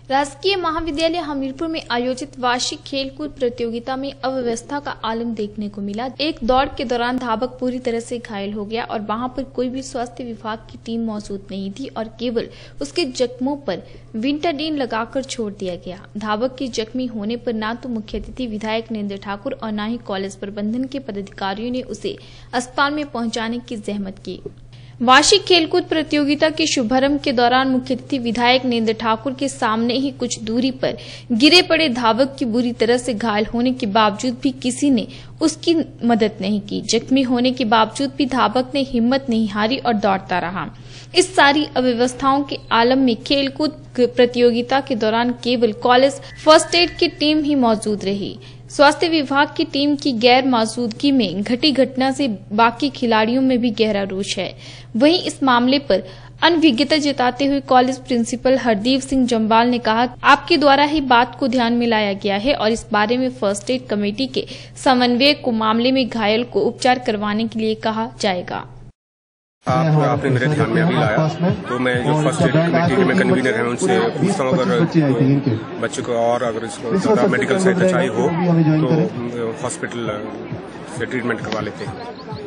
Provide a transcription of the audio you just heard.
राजकीय महाविद्यालय हमीरपुर में आयोजित वार्षिक खेलकूद प्रतियोगिता में अव्यवस्था का आलम देखने को मिला। एक दौड़ के दौरान धावक पूरी तरह से घायल हो गया और वहां पर कोई भी स्वास्थ्य विभाग की टीम मौजूद नहीं थी और केवल उसके जख्मों पर विंटाडीन लगाकर छोड़ दिया गया। धावक के जख्मी होने पर न तो मुख्य अतिथि विधायक नरेंद्र ठाकुर और न ही कॉलेज प्रबंधन के पदाधिकारियों ने उसे अस्पताल में पहुंचाने की जहमत की। वार्षिक खेलकूद प्रतियोगिता के शुभारंभ के दौरान मुख्य अतिथि विधायक नरेंद्र ठाकुर के सामने ही कुछ दूरी पर गिरे पड़े धावक की बुरी तरह से घायल होने के बावजूद भी किसी ने उसकी मदद नहीं की। जख्मी होने के बावजूद भी धावक ने हिम्मत नहीं हारी और दौड़ता रहा। इस सारी अव्यवस्थाओं के आलम में खेलकूद प्रतियोगिता के दौरान केवल कॉलेज फर्स्ट एड की टीम ही मौजूद रही। स्वास्थ्य विभाग की टीम की गैर मौजूदगी में घटी घटना से बाकी खिलाड़ियों में भी गहरा रोष है। वहीं इस मामले पर अनभिज्ञता जताते हुए कॉलेज प्रिंसिपल हरदीप सिंह जम्वाल ने कहा, आपके द्वारा ही बात को ध्यान में लाया गया है और इस बारे में फर्स्ट एड कमेटी के समन्वयक को मामले में घायल को उपचार करवाने के लिए कहा जाएगा। आपने मेरे ध्यान में अभी लाया तो मैं जो फर्स्ट एड कमेटी के मैं कन्वीनर हैं उनसे पूछता हूँ अगर बच्चे को और अगर इसको ज़्यादा मेडिकल सहायता चाहिए हो तो हॉस्पिटल से ट्रीटमेंट करवा लेते हैं।